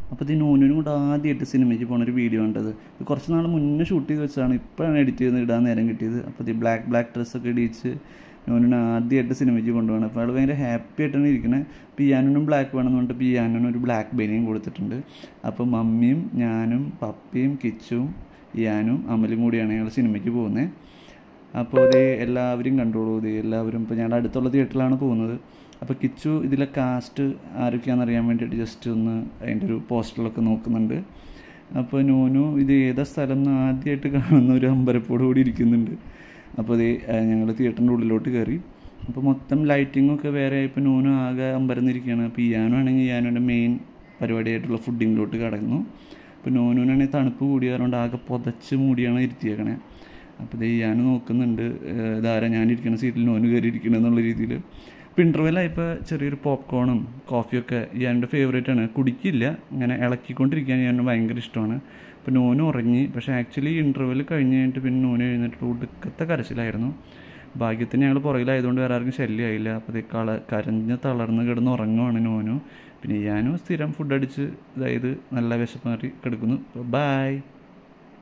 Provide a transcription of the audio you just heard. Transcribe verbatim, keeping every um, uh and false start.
അപ്പോൾ ഇത് നോനും കൂടെ ആദ്യമായിട്ട് സിനിമയ്ക്ക് പോകുന്നൊരു വീഡിയോ കണ്ടത്. ഇത് കുറച്ച് നാൾ മുന്നേ ഷൂട്ട് ചെയ്ത് വെച്ചാണ്, ഇപ്പോഴാണ് എഡിറ്റ് ചെയ്ത് ഇടാൻ നേരം കിട്ടിയത്. അപ്പോൾ ഇത് ബ്ലാക്ക് ബ്ലാക്ക് ഡ്രസ്സൊക്കെ ഇടിച്ച് നോനിനെ ആദ്യമായിട്ട് സിനിമയ്ക്ക് കൊണ്ടുപോകണം. അപ്പോൾ ആൾ ഭയങ്കര ഹാപ്പി ആയിട്ടാണ് ഇരിക്കുന്നത്. പിയാനോനും ബ്ലാക്ക് വേണമെന്ന് പറഞ്ഞിട്ട് പിയാനോനും ഒരു ബ്ലാക്ക് ബനിയും കൊടുത്തിട്ടുണ്ട്. അപ്പോൾ മമ്മിയും ഞാനും പപ്പിയും കിച്ചും ഇയാനും അമലും കൂടിയാണ് ഞങ്ങൾ സിനിമയ്ക്ക് പോകുന്നത്. അപ്പോൾ ഇത് എല്ലാവരും കണ്ടോളൂ. ഇത് എല്ലാവരും ഇപ്പോൾ ഞങ്ങളുടെ അടുത്തുള്ള തിയേറ്ററിലാണ് പോകുന്നത്. അപ്പോൾ കിച്ചു ഇതിലെ കാസ്റ്റ് ആരൊക്കെയാണെന്നറിയാൻ വേണ്ടിയിട്ട് ജസ്റ്റ് ഒന്ന് അതിൻ്റെ ഒരു പോസ്റ്ററിലൊക്കെ നോക്കുന്നുണ്ട്. അപ്പോൾ നോനു ഇത് ഏതാ സ്ഥലം എന്ന് ആദ്യമായിട്ട് കാണുന്ന ഒരു അമ്പരപ്പോട് കൂടി ഇരിക്കുന്നുണ്ട്. അപ്പോൾ ഇത് ഞങ്ങൾ തിയേറ്ററിൻ്റെ ഉള്ളിലോട്ട് കയറി. അപ്പോൾ മൊത്തം ലൈറ്റിങ്ങൊക്കെ വേറെ ആയപ്പോൾ നോനു ആകെ അമ്പരന്നിരിക്കുകയാണ്. അപ്പോൾ ഇയാനും ആണെങ്കിൽ ഇയാനുൻ്റെ മെയിൻ പരിപാടിയായിട്ടുള്ള ഫുഡിങ്ങിലോട്ട് കടന്നു. അപ്പോൾ നോനുവിനാണെങ്കിൽ തണുപ്പ് കൂടിയതുകൊണ്ട് ആകെ പുതച്ച് മൂടിയാണ് ഇരുത്തിയേക്കണേ. അപ്പോൾ ഇത് ഇയാനും നോക്കുന്നുണ്ട് ഇതാരാ ഞാനിരിക്കുന്ന സീറ്റിൽ നോന് കയറി ഇരിക്കണം എന്നുള്ള രീതിയിൽ. ഇപ്പോൾ ഇൻ്റർവെല്ലായപ്പോൾ ചെറിയൊരു പോപ്കോണും കോഫിയൊക്കെ ഇയാൻ്റെ ഫേവറേറ്റാണ്. കുടിക്കില്ല, ഇങ്ങനെ ഇളക്കിക്കൊണ്ടിരിക്കാൻ ഞാൻ ഭയങ്കര ഇഷ്ടമാണ്. അപ്പോൾ നോന് ഉറങ്ങി. പക്ഷേ ആക്ച്വലി ഇൻ്റർവെൽ കഴിഞ്ഞ് കഴിഞ്ഞിട്ട് പിന്നെ നോന് എഴുന്നേറ്റ് ഒടുക്കത്തെ കരച്ചിലായിരുന്നു. ഭാഗ്യത്തിന് ഞങ്ങൾ പുറകിലായതുകൊണ്ട് വേറെ ആർക്കും ശല്യമായില്ല. അപ്പോൾ ഇത് കള കരഞ്ഞ് തളർന്ന് കിടന്ന് ഉറങ്ങുവാണ് നോനു. പിന്നെ ഞാനും സ്ഥിരം ഫുഡ് അടിച്ച് അതായത് നല്ല വിശപ്പ് മാറി കിടക്കുന്നു. ബൈ.